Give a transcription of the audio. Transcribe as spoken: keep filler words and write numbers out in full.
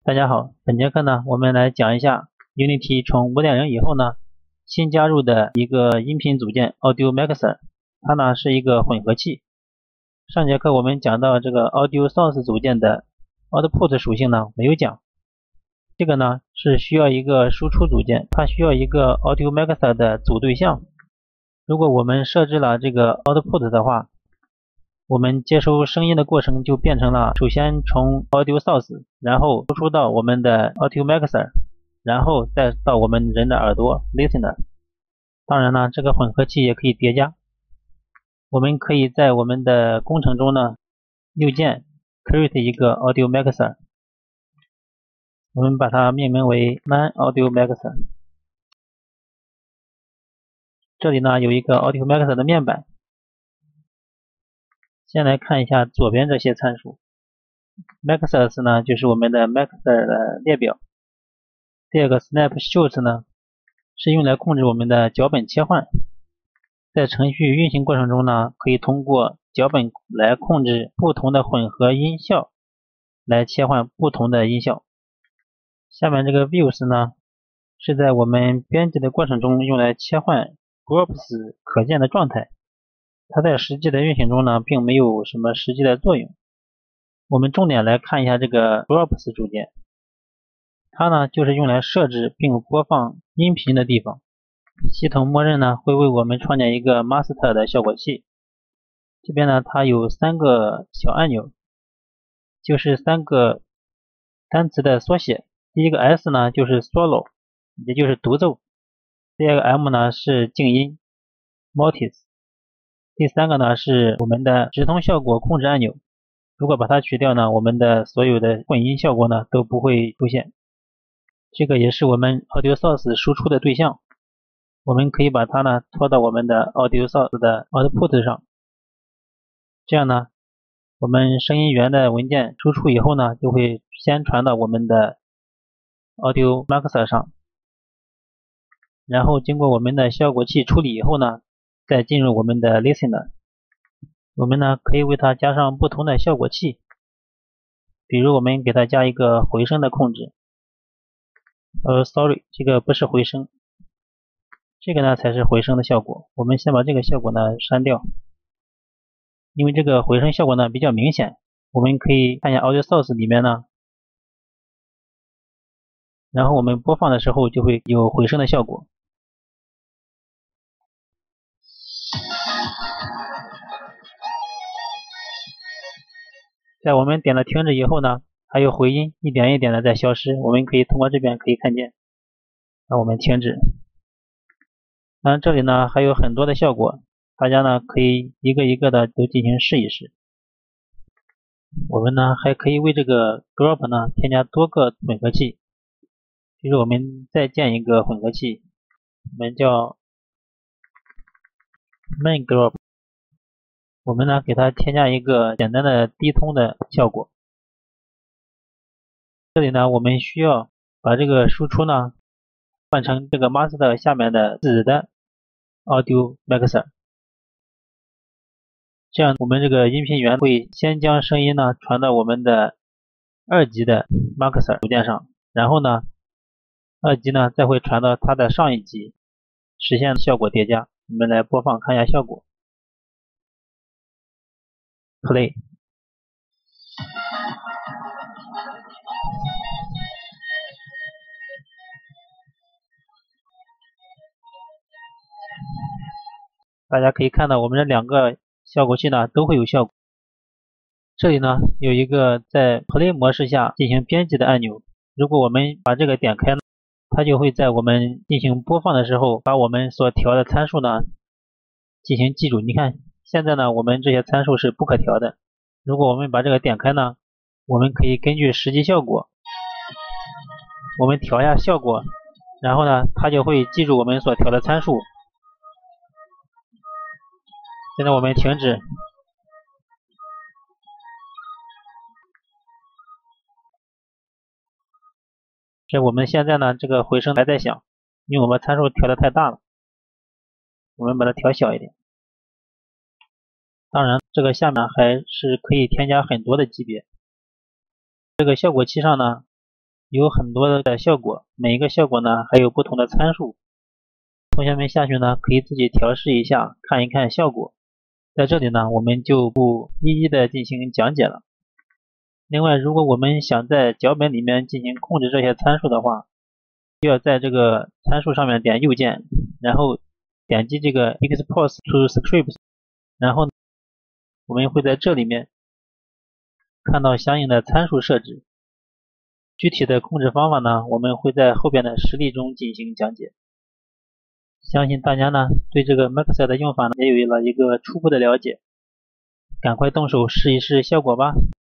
大家好，本节课呢，我们来讲一下 Unity 从 五点零 以后呢，新加入的一个音频组件 Audio Mixer， 它呢是一个混合器。上节课我们讲到这个 Audio Source 组件的 Output 属性呢没有讲，这个呢是需要一个输出组件，它需要一个 Audio Mixer 的组对象。如果我们设置了这个 Output 的话，我们接收声音的过程就变成了，首先从 Audio Source， 然后输出到我们的 Audio Mixer， 然后再到我们人的耳朵 Listener。当然呢，这个混合器也可以叠加。我们可以在我们的工程中呢，右键 Create 一个 Audio Mixer， 我们把它命名为 Man Audio Mixer。这里呢有一个 Audio Mixer 的面板。先来看一下左边这些参数 ，Mixers 呢就是我们的 Mixer 的列表。第二个 Snapshot 呢是用来控制我们的脚本切换，在程序运行过程中呢，可以通过脚本来控制不同的混合音效，来切换不同的音效。下面这个 Views 呢是在我们编辑的过程中用来切换 Groups 可见的状态。它在实际的运行中呢，并没有什么实际的作用。我们重点来看一下这个 Groups 组件，它呢就是用来设置并播放音频的地方。系统默认呢会为我们创建一个 Master 的效果器。这边呢它有三个小按钮，就是三个单词的缩写。第一个 S 呢就是 Solo， 也就是独奏。第二个 M 呢是静音 Multis。第三个呢是我们的直通效果控制按钮，如果把它取掉呢，我们的所有的混音效果呢都不会出现。这个也是我们 Audio Source 输出的对象，我们可以把它呢拖到我们的 Audio Source 的 Output 上，这样呢，我们声音源的文件输出以后呢，就会先传到我们的 Audio Mixer 上，然后经过我们的效果器处理以后呢，再进入我们的 Listener。 我们呢可以为它加上不同的效果器，比如我们给它加一个回声的控制。呃 sorry 这个不是回声，这个呢才是回声的效果。我们先把这个效果呢删掉，因为这个回声效果呢比较明显。我们可以看一下 Audio Source 里面呢，然后我们播放的时候就会有回声的效果。在我们点了停止以后呢，还有回音一点一点的在消失，我们可以通过这边可以看见。那我们停止。当然这里呢还有很多的效果，大家呢可以一个一个的都进行试一试。我们呢还可以为这个 Group 呢添加多个混合器，比如我们再建一个混合器，我们叫 Main Group。我们呢给它添加一个简单的低通的效果。这里呢我们需要把这个输出呢换成这个 Master 下面的子的 Audio Mixer， 这样我们这个音频源会先将声音呢传到我们的二级的 Mixer 组件上，然后呢二级呢再会传到它的上一级，实现效果叠加。我们来播放看一下效果。Play。 大家可以看到我们这两个效果器呢都会有效果。这里呢有一个在 Play 模式下进行编辑的按钮，如果我们把这个点开呢，它就会在我们进行播放的时候把我们所调的参数呢进行记住。你看现在呢我们这些参数是不可调的，如果我们把这个点开呢，我们可以根据实际效果我们调一下效果，然后呢它就会记住我们所调的参数。现在我们停止。这我们现在呢这个回声还在响，因为我们参数调的太大了，我们把它调小一点。当然这个下面还是可以添加很多的级别。这个效果器上呢有很多的效果，每一个效果呢还有不同的参数。同学们下去呢可以自己调试一下，看一看效果。在这里呢我们就不一一的进行讲解了。另外，如果我们想在脚本里面进行控制这些参数的话，就要在这个参数上面点右键，然后点击这个 Export to Script， 然后我们会在这里面看到相应的参数设置。具体的控制方法呢，我们会在后边的实例中进行讲解。相信大家呢对这个 Maxer 的用法呢也有了一个初步的了解，赶快动手试一试效果吧。